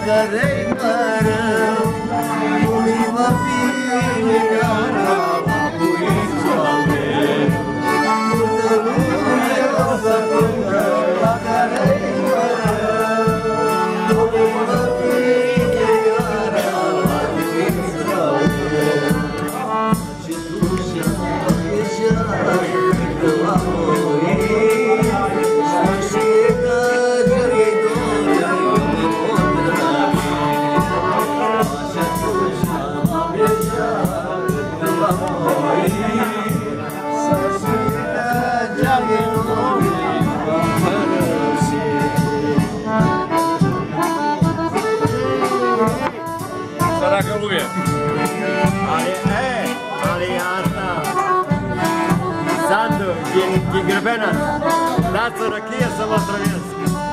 care-i mărău, nu-i va fi gara, buițoare. Multă lume o să plângă la care-i mărău, nu-i va fi gara, buițoare. Și tu și-a că va voi, și că ce-i dor, Săracă lume! Ale asta, Sandu, din Grăbena, dați răchie să mă trăiesc.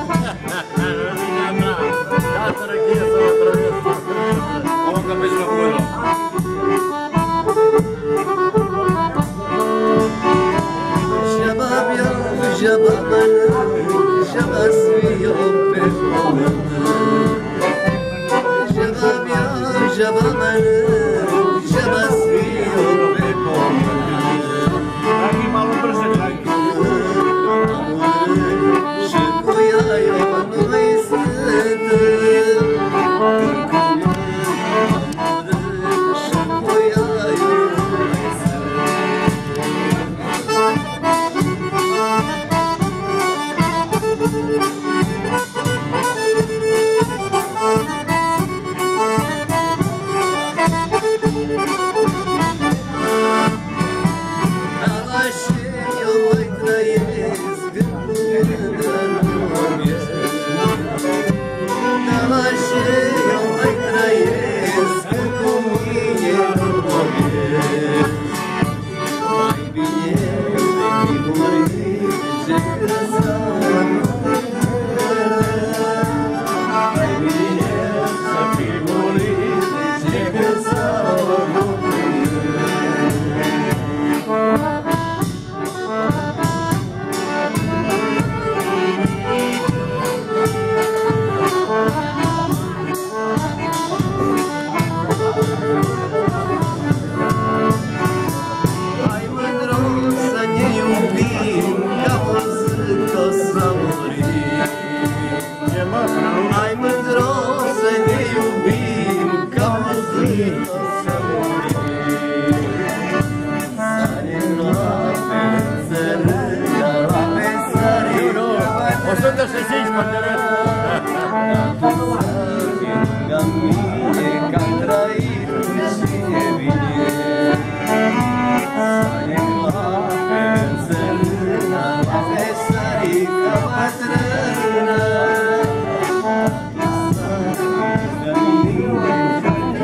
Dați răchie să mă trăiesc. O că mergi la până. Jaba bia, jaba bana, jaba sviyo pe pământ. Jaba bia, jaba bana, jaba sviyo pe pământ. Și cu ea eu nu mai sunt. Și cu ea eu nu mai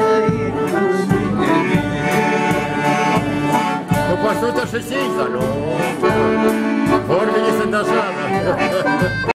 По 160, ну.